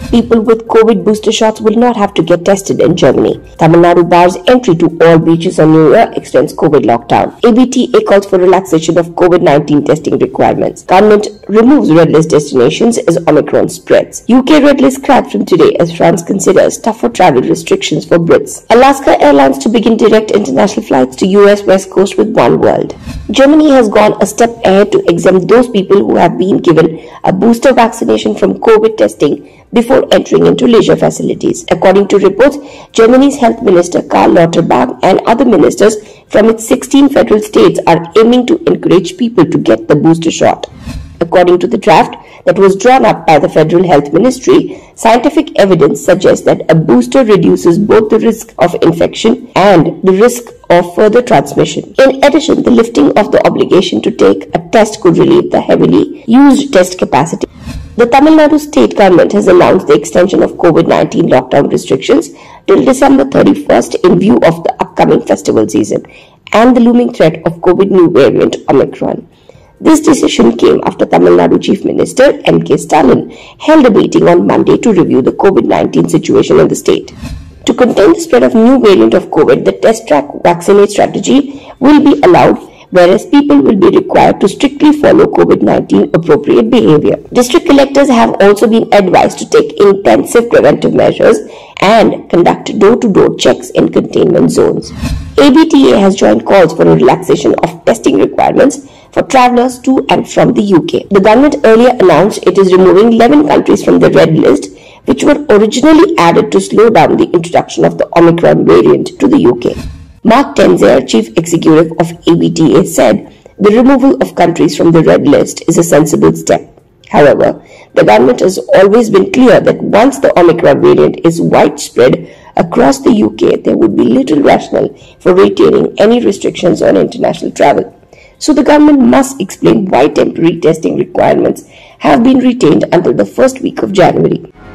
People with COVID booster shots will not have to get tested in Germany. Tamil Nadu bars entry to all beaches on New Year, extends COVID lockdown. ABTA calls for relaxation of COVID-19 testing requirements. Government removes red list destinations as Omicron spreads. UK red list scrapped from today as France considers tougher travel restrictions for Brits. Alaska Airlines to begin direct international flights to US West Coast with One World. Germany has gone a step ahead to exempt those people who have been given a booster vaccination from COVID testing before entering into leisure facilities. According to reports, Germany's Health Minister Karl Lauterbach and other ministers from its 16 federal states are aiming to encourage people to get the booster shot. According to the draft that was drawn up by the Federal Health Ministry, scientific evidence suggests that a booster reduces both the risk of infection and the risk of further transmission. In addition, the lifting of the obligation to take a test could relieve the heavily used test capacity. The Tamil Nadu state government has announced the extension of COVID-19 lockdown restrictions till December 31st in view of the upcoming festival season and the looming threat of COVID new variant Omicron. This decision came after Tamil Nadu Chief Minister M.K. Stalin held a meeting on Monday to review the COVID-19 situation in the state. To contain the spread of new variant of COVID, the test track vaccinate strategy will be allowed, whereas people will be required to strictly follow COVID-19 appropriate behavior. District collectors have also been advised to take intensive preventive measures and conduct door-to-door checks in containment zones. ABTA has joined calls for a relaxation of testing requirements for travellers to and from the UK. The government earlier announced it is removing 11 countries from the red list, which were originally added to slow down the introduction of the Omicron variant to the UK. Mark Tenzer, Chief Executive of ABTA, said the removal of countries from the red list is a sensible step. However, the government has always been clear that once the Omicron variant is widespread across the UK, there would be little rationale for retaining any restrictions on international travel. So the government must explain why temporary testing requirements have been retained until the first week of January.